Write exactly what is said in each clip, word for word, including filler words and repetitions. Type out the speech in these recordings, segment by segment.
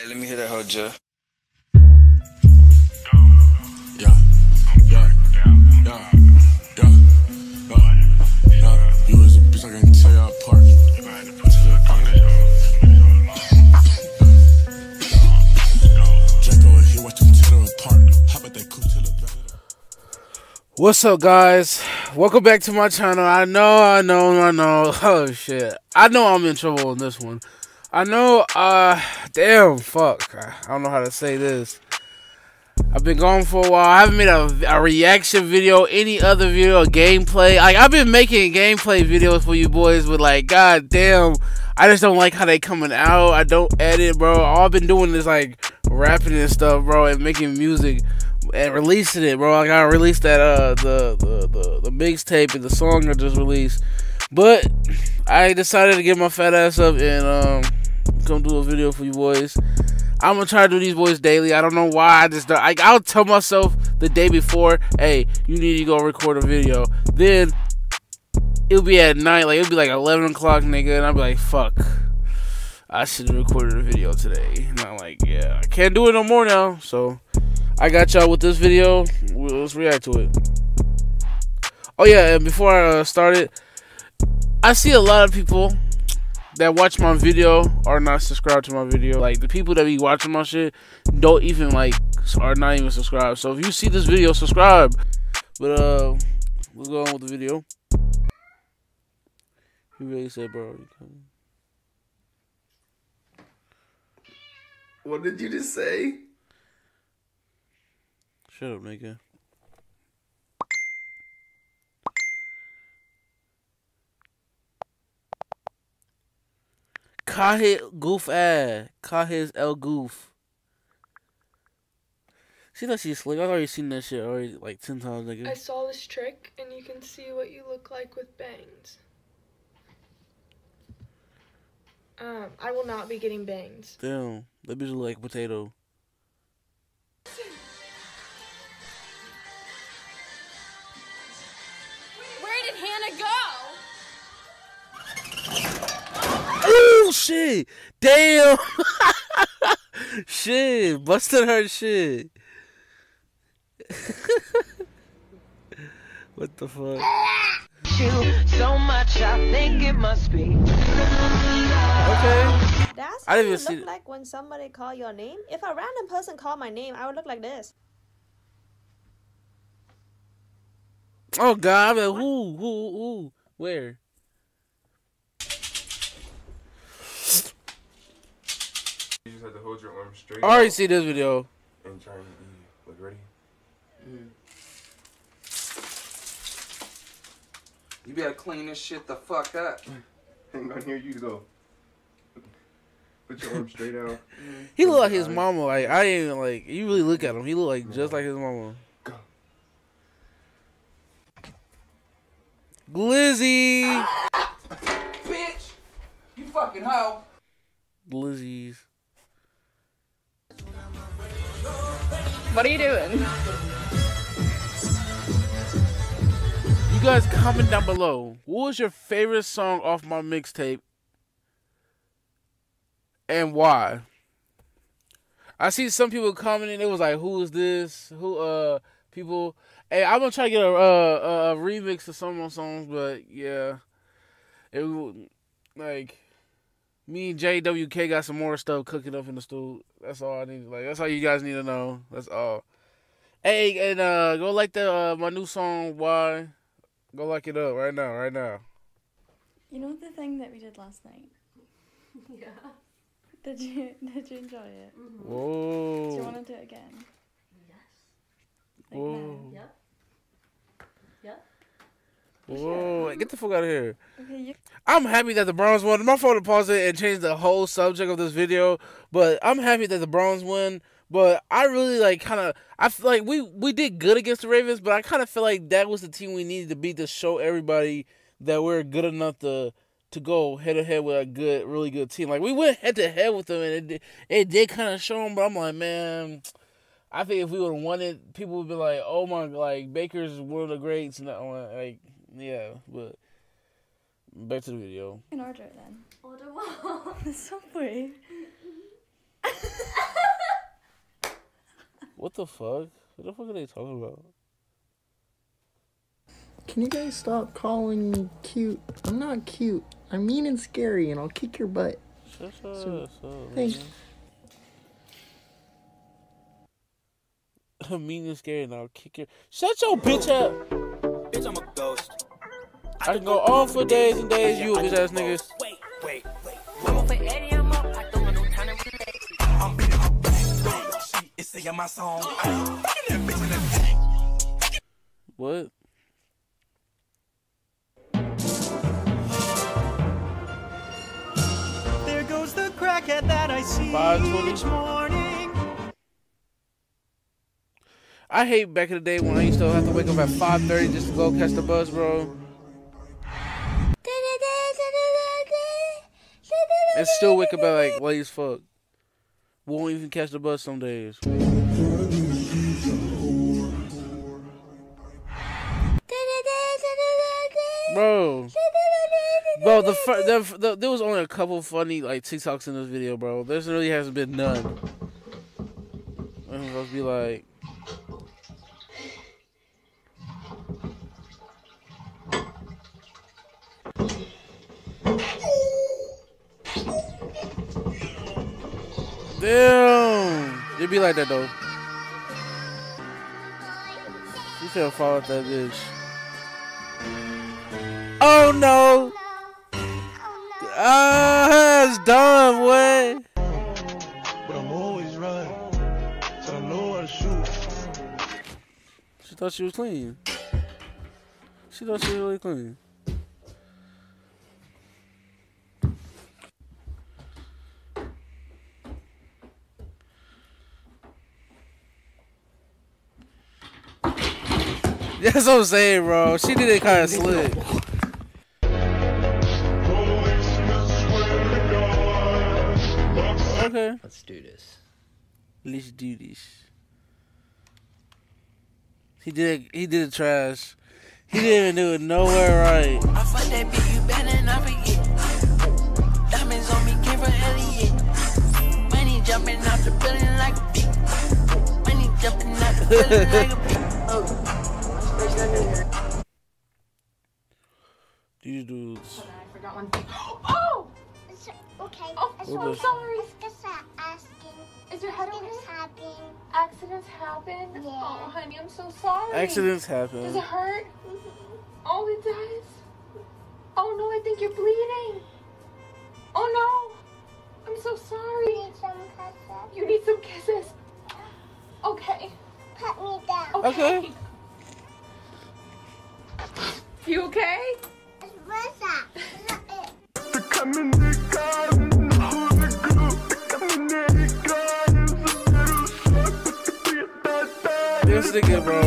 Let me hear that whole Jeff. Yeah, yeah, yeah, yeah, yeah, yeah. You was a bitch, I can tear you apart. Draco, here, watch them tear her apart. Hop at that coupe till the bed. What's up, guys? Welcome back to my channel. I know, I know, I know. Oh shit, I know I'm in trouble on this one. I know. Uh, damn, fuck. I don't know how to say this. I've been gone for a while. I haven't made a, a reaction video, any other video, a gameplay. Like, I've been making gameplay videos for you boys, but like, god damn, I just don't like how they coming out. I don't edit, bro. All I've been doing is like rapping and stuff, bro, and making music and releasing it, bro. Like, I released that uh the the the, the mixtape and the song I just released, but I decided to get my fat ass up and um come do a video for you boys. I'm gonna try to do these boys daily. I don't know why. I just don't, I, I'll tell myself the day before, hey, you need to go record a video. Then it'll be at night, like it'll be like eleven o'clock, nigga, and I'll be like, fuck, I should have recorded a video today. And I'm like, yeah, I can't do it no more now. So I got y'all with this video. Let's react to it. Oh yeah, and before I uh, start it, I see a lot of people that watch my video are not subscribed to my video. Like, the people that be watching my shit don't even like, are not even subscribed. So if you see this video, subscribe. But uh, let's go on with the video. He really said, bro, you coming? What did you just say? Shut up, nigga. Kahit goof ass. Kahit el goof. See that she's slick? I've already seen that shit already like ten times. Nigga. I saw this trick, and you can see what you look like with bangs. Um, I will not be getting bangs. Damn, that bitch look like a potato. Where did Hannah go? Oh shit! Damn! Shit, busted her shit. What the fuck? So much, I think it must be. Okay. That's I how didn't you even see look like when somebody call your name. If a random person called my name, I would look like this. Oh god, I'm like, who, who, who, where? You just have to hold your arm straight. I already see this video. And try and be, like, ready? Mm. You better clean this shit the fuck up. Hang on, here you go. Put your arm straight out. He look like his mama. Like, I ain't even like, you really look at him. He look like no. just like his mama. Go. Glizzy! Ah! Bitch! You fucking hoe! Glizzies. What are you doing? You guys comment down below. What was your favorite song off my mixtape? And why? I see some people commenting. It was like, who is this? Who, uh, people. Hey, I'm gonna try to get a, uh, a remix of some of my songs, but yeah. It like, me and J W K got some more stuff cooking up in the stool. That's all I need. Like, that's all you guys need to know. That's all. Hey, and uh, go like the uh, my new song. Why? Go like it up right now, right now. You know the thing that we did last night? Yeah. Did you did you enjoy it? Mm-hmm. Whoa. Do you want to do it again? Yes. Like Whoa. now? Yep. Yep. Whoa. Get the fuck out of here. Okay, you. I'm happy that the Browns won. My phone to pause it and change the whole subject of this video, but I'm happy that the Browns win. But I really like kind of I feel like we we did good against the Ravens, but I kind of feel like that was the team we needed to beat to show everybody that we're good enough to to go head to head with a good, really good team. Like, we went head to head with them, and it did, it did kind of show them. But I'm like, man, I think if we would have won it, people would be like, oh my, like Baker's one of the greats, and like, yeah. But back to the video. You can order it then. Order what? The Subway. What the fuck? What the fuck are they talking about? Can you guys stop calling me cute? I'm not cute. I'm mean and scary, and I'll kick your butt. Shut your So, ass up, thanks. man. Mean and scary, and I'll kick your. Shut your bitch up. Bitch, I'm a ghost. I can go on for days and days. You bitch ass niggas. Wait, wait, wait. I'm up for Eddie, I'm up. I don't want no time to relax. I'm beating her back. She is singing my song. That bitch in the back. What? There goes the crackhead that I see each morning. I hate back in the day when I used to have to wake up at five thirty just to go catch the bus, bro. And still wake up at like late as fuck. Won't even catch the bus some days. Bro, bro, the, the, the there was only a couple funny like TikToks in this video, bro. There really hasn't been none. I'm supposed to be like, damn, it'd be like that though. You should have followed that bitch. Oh no! Ah, it's done, boy. But I'm always right, so I know how to shoot. She thought she was clean. She thought she was really clean. That's what I'm saying, bro. She did it kind of slick. Okay. Let's do this. Let's do this. He did. He did it trash. He didn't even do it nowhere right. I fuck that bitch, you better not forget. Diamonds on me, came from Elliot. Money jumping out the building like a beat. Money jumping out the building like a beat. Oh. These dudes. I forgot one thing. Oh! Okay. Oh, I'm so sorry. Asking. Is your head okay? Things happen. Accidents happen? Yeah. Oh, honey, I'm so sorry. Accidents happen. Does it hurt? Oh, it does? Oh, no, I think you're bleeding. Oh, no. I'm so sorry. Need some kisses? You need some kisses. Okay. Put me down. Okay. You okay? What's that? This nigga, bro.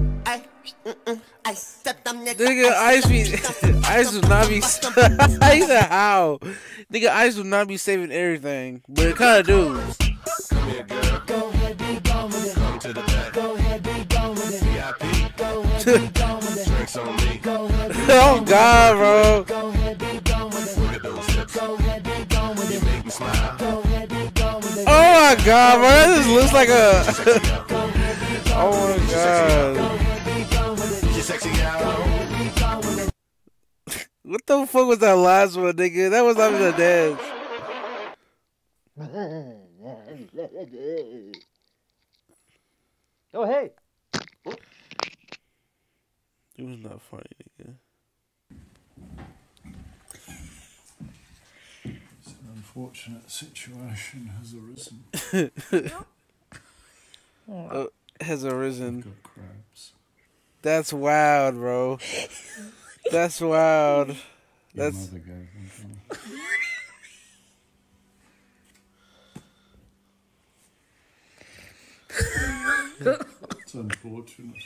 Nigga, Ice be Ice would not be. I said how? Nigga, Ice would not be saving everything, but it kind of do. Go ahead, be gone with it. Come to the back. Go ahead, be gone with it. V I P. Go ahead, be gone with it. Drinks on me. Go ahead, be Oh God, bro. Go ahead, be gone with it. Look at those hips. Go ahead, be gone with it. You make me smile. Go ahead, be gone with it. Oh my God, bro. That just looks like a. Oh my God. You sexy out. What the fuck was that last one, nigga? That was not even a dance. Oh, hey. It was not funny, nigga. It's an unfortunate situation has arisen. uh, has arisen. Got crabs. That's wild, bro. That's wild. Your That's. mother gave them to me. It's unfortunate.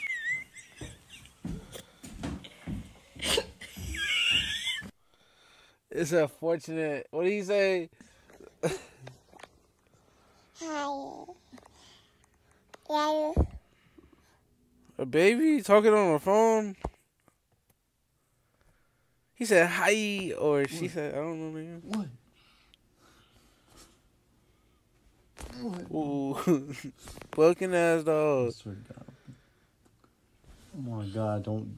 It's unfortunate. What do you say? Hi. Yeah. A baby talking on the phone? He said hi, or she What? said, I don't know, nigga. What? Ooh. Fucking ass dog. Oh my god, don't.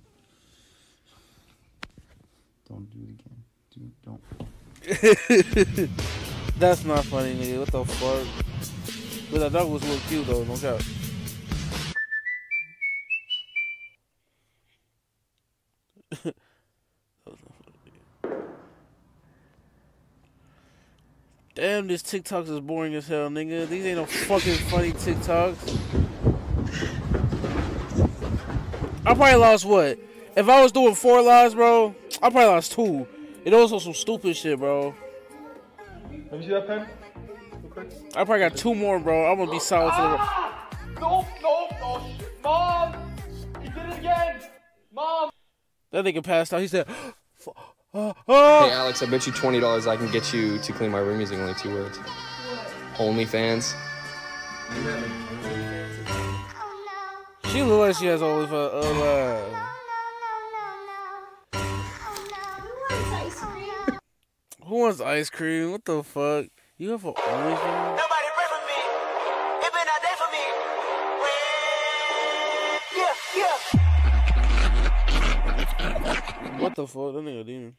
Don't do it again. Dude, don't. That's not funny, nigga. What the fuck? But that dog was a little cute, though. No cap. Damn, this TikToks is boring as hell, nigga. These ain't no fucking funny TikToks. I probably lost what? If I was doing four lives, bro, I probably lost two. It also some stupid shit, bro. Let me see that pen. I probably got two more, bro. I'm gonna be solid for the. Ah! No, no, no, shit. Mom! He did it again! Mom! That nigga passed out. He said, oh, oh. Hey, Alex, I bet you twenty dollars I can get you to clean my room using only two words. OnlyFans. She looks like she has OnlyFans. Uh, Who wants ice cream? What the fuck? You have an OnlyFans? Nobody pray for me. It been a day for me. Yeah, yeah. What the fuck? That nigga demon.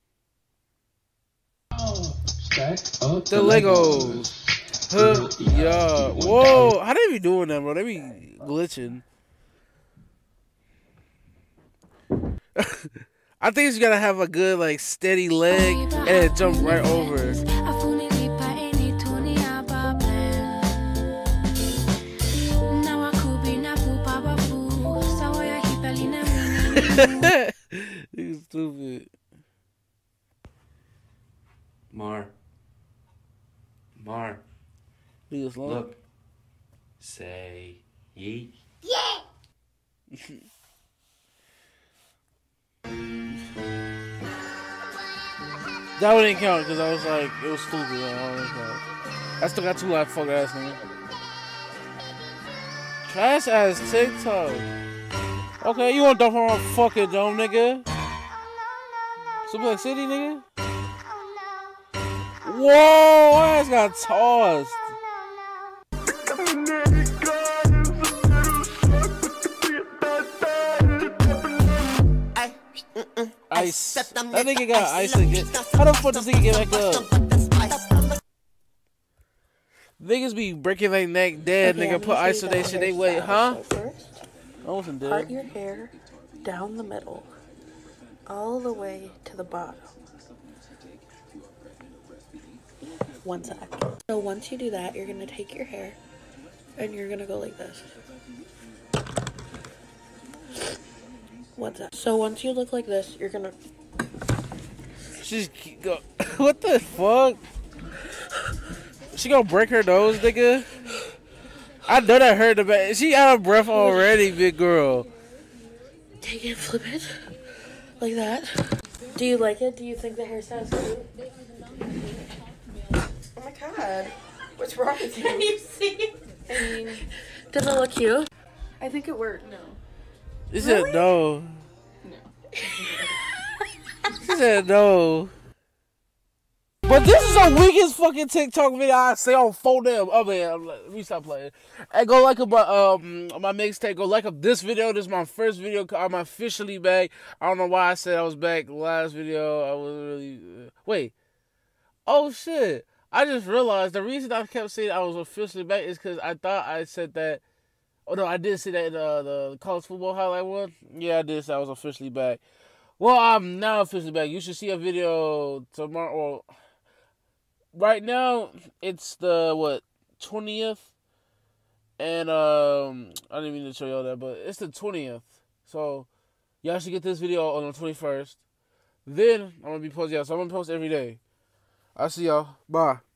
Stack up The Legos. Huh? Yeah. Whoa. How they be doing that, bro? They be glitching. I think you gotta have a good, like, steady leg and then jump right over. You stupid. Mar. Mar. Look. Say yeet. Yeah. That one didn't count because I was like, it was stupid. Like, I, don't count. I still got two live fuck ass nigga. Trash ass TikTok. Okay, you want to dump on my fucking dome, nigga? Suplex City, nigga? Whoa, my ass got tossed. Ice. That nigga got ice again. How the fuck does nigga get back up? Niggas be breaking their neck dead, Okay, nigga. Put ice on their shit. They wait, huh? I wasn't Part dead. your hair down the middle, all the way to the bottom. One sec. So once you do that, you're gonna take your hair and you're gonna go like this. One sec. So once you look like this, you're gonna. She's go. What the fuck? She gonna break her nose, nigga? I know that hurt the back. She out of breath already, big girl. Take it, flip it, like that. Do you like it? Do you think the hairstyle's cute? Oh my god, what's wrong with you? Can you see? I mean, does it look cute? I think it worked. No. She said no. No. She said no. But this is the weakest fucking TikTok video I say on phone them. Oh man, let me stop playing. And go like my um my mixtape. Go like up this video. This is my first video. I'm officially back. I don't know why I said I was back last video. I was really uh, wait. Oh shit! I just realized the reason I kept saying I was officially back is because I thought I said that. Oh no, I did say that in uh, the college football highlight one. Yeah, I did say I was officially back. Well, I'm now officially back. You should see a video tomorrow. Well, right now it's the what twentieth, and um, I didn't mean to show y'all that, but it's the twentieth. So y'all should get this video on the twenty-first. Then I'm gonna be posting. Yeah, so I'm gonna post every day. I'll see y'all. Bye.